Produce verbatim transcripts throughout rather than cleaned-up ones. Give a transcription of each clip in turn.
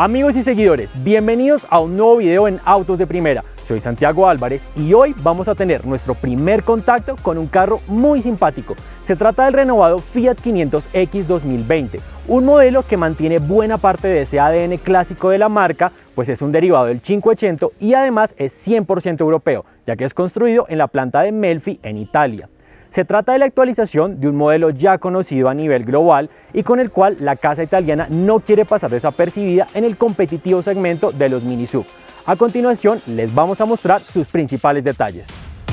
Amigos y seguidores, bienvenidos a un nuevo video en Autos de Primera. Soy Santiago Álvarez y hoy vamos a tener nuestro primer contacto con un carro muy simpático. Se trata del renovado Fiat quinientos X dos mil veinte, un modelo que mantiene buena parte de ese A D N clásico de la marca, pues es un derivado del cincuecento y además es cien por ciento europeo, ya que es construido en la planta de Melfi en Italia. Se trata de la actualización de un modelo ya conocido a nivel global y con el cual la casa italiana no quiere pasar desapercibida en el competitivo segmento de los mini sub. A continuación les vamos a mostrar sus principales detalles.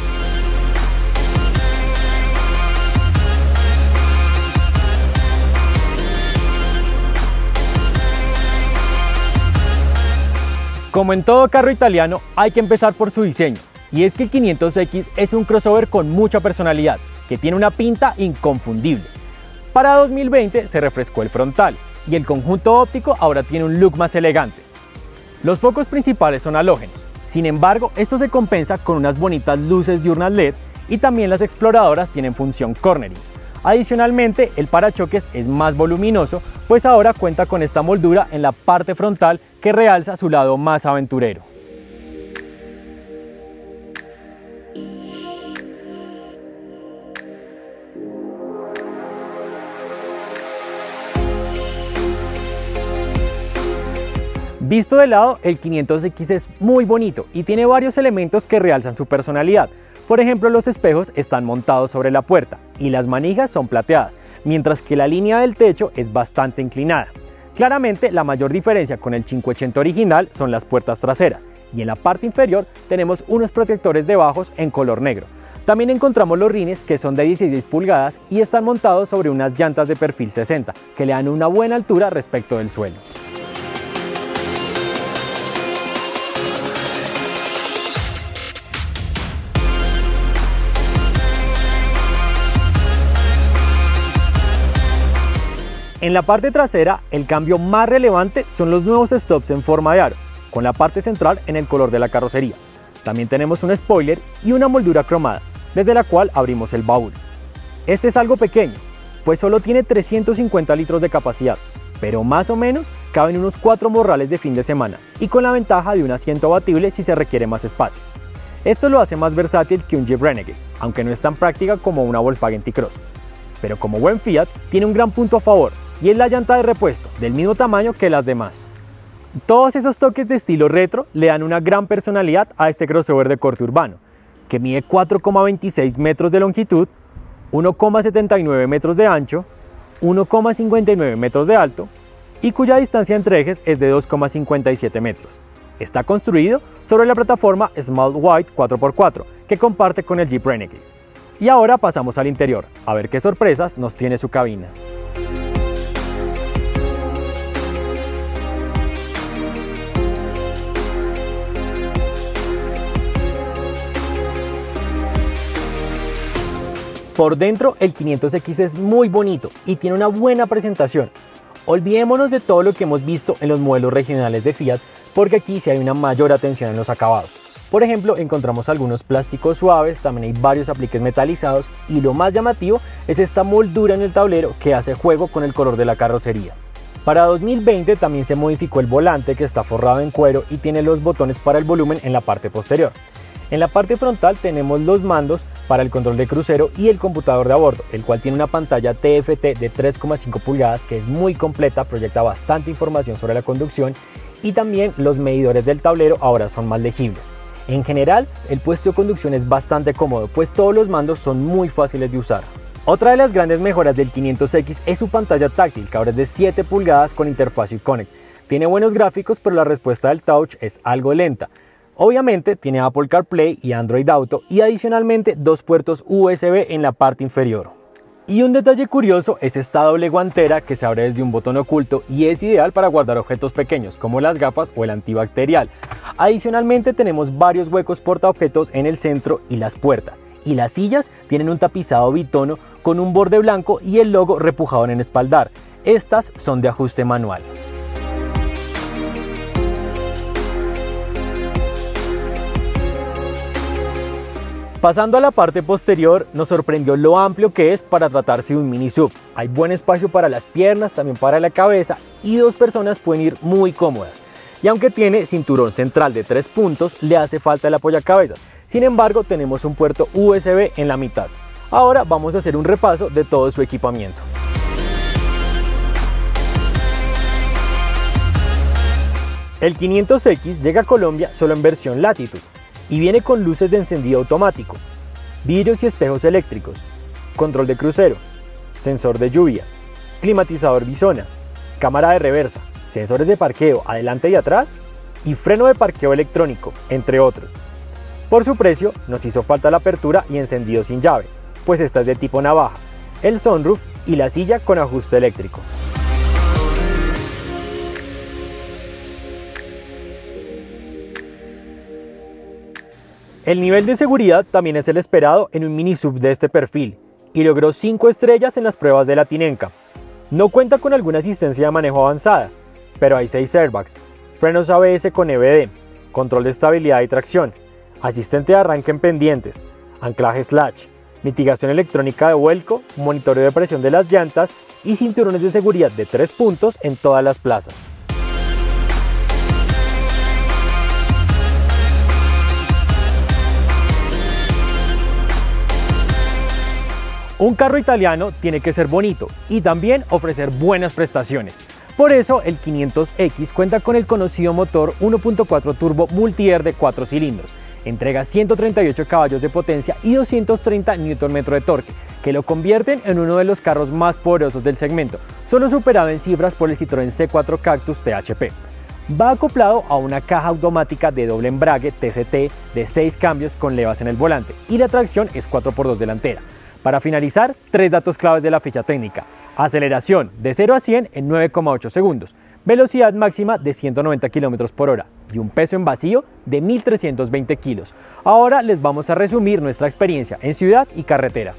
Como en todo carro italiano, hay que empezar por su diseño. Y es que el quinientos X es un crossover con mucha personalidad, que tiene una pinta inconfundible. Para dos mil veinte se refrescó el frontal y el conjunto óptico ahora tiene un look más elegante. Los focos principales son halógenos, sin embargo esto se compensa con unas bonitas luces diurnas L E D y también las exploradoras tienen función cornering. Adicionalmente el parachoques es más voluminoso, pues ahora cuenta con esta moldura en la parte frontal que realza su lado más aventurero. Visto de lado, el quinientos X es muy bonito y tiene varios elementos que realzan su personalidad. Por ejemplo, los espejos están montados sobre la puerta y las manijas son plateadas, mientras que la línea del techo es bastante inclinada. Claramente, la mayor diferencia con el cincuecento original son las puertas traseras y en la parte inferior tenemos unos protectores de bajos en color negro. También encontramos los rines que son de dieciséis pulgadas y están montados sobre unas llantas de perfil sesenta que le dan una buena altura respecto del suelo. En la parte trasera, el cambio más relevante son los nuevos stops en forma de aro, con la parte central en el color de la carrocería. También tenemos un spoiler y una moldura cromada, desde la cual abrimos el baúl. Este es algo pequeño, pues solo tiene trescientos cincuenta litros de capacidad, pero más o menos caben unos cuatro morrales de fin de semana y con la ventaja de un asiento abatible si se requiere más espacio. Esto lo hace más versátil que un Jeep Renegade, aunque no es tan práctica como una Volkswagen T-Cross. Pero como buen Fiat, tiene un gran punto a favor, y es la llanta de repuesto, del mismo tamaño que las demás. Todos esos toques de estilo retro le dan una gran personalidad a este crossover de corte urbano, que mide cuatro coma veintiséis metros de longitud, uno coma setenta y nueve metros de ancho, uno coma cincuenta y nueve metros de alto y cuya distancia entre ejes es de dos coma cincuenta y siete metros. Está construido sobre la plataforma Small White cuatro por cuatro que comparte con el Jeep Renegade. Y ahora pasamos al interior, a ver qué sorpresas nos tiene su cabina. Por dentro, el quinientos X es muy bonito y tiene una buena presentación. Olvidémonos de todo lo que hemos visto en los modelos regionales de Fiat, porque aquí sí hay una mayor atención en los acabados. Por ejemplo, encontramos algunos plásticos suaves, también hay varios apliques metalizados y lo más llamativo es esta moldura en el tablero que hace juego con el color de la carrocería. Para dos mil veinte también se modificó el volante, que está forrado en cuero y tiene los botones para el volumen en la parte posterior. En la parte frontal tenemos los mandos para el control de crucero y el computador de a bordo, el cual tiene una pantalla T F T de tres coma cinco pulgadas que es muy completa, proyecta bastante información sobre la conducción y también los medidores del tablero ahora son más legibles. En general, el puesto de conducción es bastante cómodo, pues todos los mandos son muy fáciles de usar. Otra de las grandes mejoras del quinientos X es su pantalla táctil, que ahora es de siete pulgadas con interfaz Uconnect. Tiene buenos gráficos, pero la respuesta del touch es algo lenta. Obviamente tiene Apple CarPlay y Android Auto y adicionalmente dos puertos U S B en la parte inferior. Y un detalle curioso es esta doble guantera que se abre desde un botón oculto y es ideal para guardar objetos pequeños como las gafas o el antibacterial. Adicionalmente tenemos varios huecos portaobjetos en el centro y las puertas. Y las sillas tienen un tapizado bitono con un borde blanco y el logo repujado en el espaldar. Estas son de ajuste manual. Pasando a la parte posterior, nos sorprendió lo amplio que es para tratarse de un mini sub. Hay buen espacio para las piernas, también para la cabeza, y dos personas pueden ir muy cómodas. Y aunque tiene cinturón central de tres puntos, le hace falta el apoyacabezas. Sin embargo, tenemos un puerto U S B en la mitad. Ahora vamos a hacer un repaso de todo su equipamiento. El quinientos equis llega a Colombia solo en versión Latitude y viene con luces de encendido automático, vidrios y espejos eléctricos, control de crucero, sensor de lluvia, climatizador bisona, cámara de reversa, sensores de parqueo adelante y atrás y freno de parqueo electrónico, entre otros. Por su precio nos hizo falta la apertura y encendido sin llave, pues esta es de tipo navaja, el sunroof y la silla con ajuste eléctrico. El nivel de seguridad también es el esperado en un mini sub de este perfil y logró cinco estrellas en las pruebas de la Tinenca. No cuenta con alguna asistencia de manejo avanzada, pero hay seis airbags, frenos A B S con E B D, control de estabilidad y tracción, asistente de arranque en pendientes, anclaje slash, mitigación electrónica de vuelco, monitoreo de presión de las llantas y cinturones de seguridad de tres puntos en todas las plazas. Un carro italiano tiene que ser bonito y también ofrecer buenas prestaciones. Por eso el quinientos equis cuenta con el conocido motor uno punto cuatro turbo multi-air de cuatro cilindros. Entrega ciento treinta y ocho caballos de potencia y doscientos treinta newton metros de torque, que lo convierten en uno de los carros más poderosos del segmento, solo superado en cifras por el Citroën C cuatro Cactus T H P. Va acoplado a una caja automática de doble embrague T C T de seis cambios con levas en el volante y la tracción es cuatro por dos delantera. Para finalizar, tres datos claves de la ficha técnica: aceleración de cero a cien en nueve coma ocho segundos, velocidad máxima de ciento noventa kilómetros por hora y un peso en vacío de mil trescientos veinte kilos. Ahora les vamos a resumir nuestra experiencia en ciudad y carretera.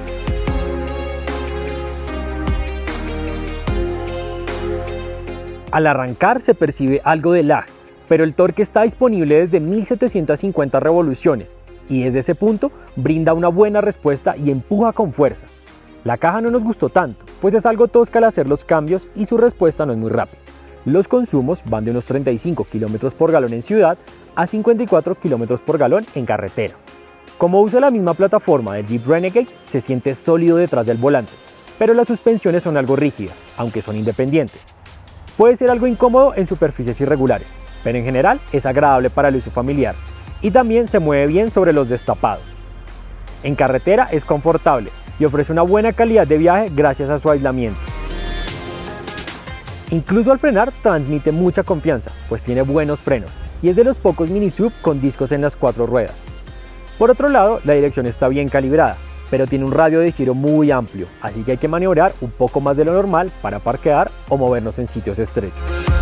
Al arrancar se percibe algo de lag, pero el torque está disponible desde mil setecientas cincuenta revoluciones y desde ese punto brinda una buena respuesta y empuja con fuerza. La caja no nos gustó tanto, pues es algo tosca al hacer los cambios y su respuesta no es muy rápida. Los consumos van de unos treinta y cinco kilómetros por galón en ciudad a cincuenta y cuatro kilómetros por galón en carretera. Como usa la misma plataforma del Jeep Renegade, se siente sólido detrás del volante, pero las suspensiones son algo rígidas, aunque son independientes. Puede ser algo incómodo en superficies irregulares, pero en general es agradable para el uso familiar y también se mueve bien sobre los destapados. En carretera es confortable y ofrece una buena calidad de viaje gracias a su aislamiento. Incluso al frenar transmite mucha confianza, pues tiene buenos frenos y es de los pocos mini sub con discos en las cuatro ruedas. Por otro lado, la dirección está bien calibrada, pero tiene un radio de giro muy amplio, así que hay que maniobrar un poco más de lo normal para parquear o movernos en sitios estrechos.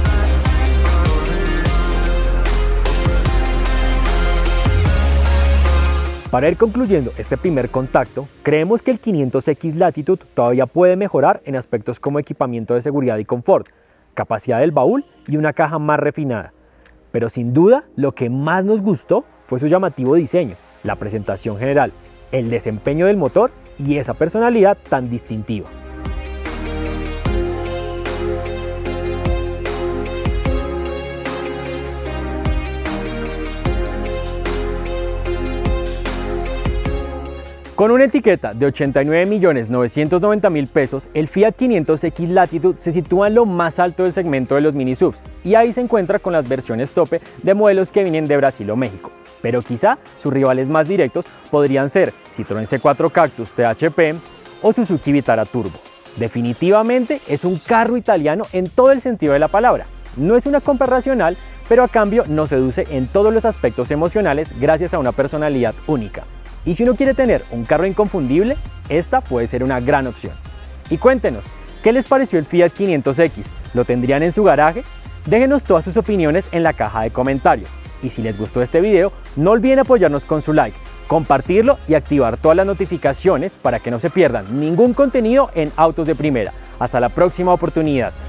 Para ir concluyendo este primer contacto, creemos que el quinientos equis Latitude todavía puede mejorar en aspectos como equipamiento de seguridad y confort, capacidad del baúl y una caja más refinada. Pero sin duda, lo que más nos gustó fue su llamativo diseño, la presentación general, el desempeño del motor y esa personalidad tan distintiva. Con una etiqueta de ochenta y nueve millones novecientos noventa mil pesos, el Fiat quinientos equis Latitude se sitúa en lo más alto del segmento de los mini subs y ahí se encuentra con las versiones tope de modelos que vienen de Brasil o México. Pero quizá sus rivales más directos podrían ser Citroën C cuatro Cactus T H P o Suzuki Vitara Turbo. Definitivamente es un carro italiano en todo el sentido de la palabra. No es una compra racional, pero a cambio nos seduce en todos los aspectos emocionales gracias a una personalidad única. Y si uno quiere tener un carro inconfundible, esta puede ser una gran opción. Y cuéntenos, ¿qué les pareció el Fiat quinientos equis? ¿Lo tendrían en su garaje? Déjenos todas sus opiniones en la caja de comentarios. Y si les gustó este video, no olviden apoyarnos con su like, compartirlo y activar todas las notificaciones para que no se pierdan ningún contenido en Autos de Primera. Hasta la próxima oportunidad.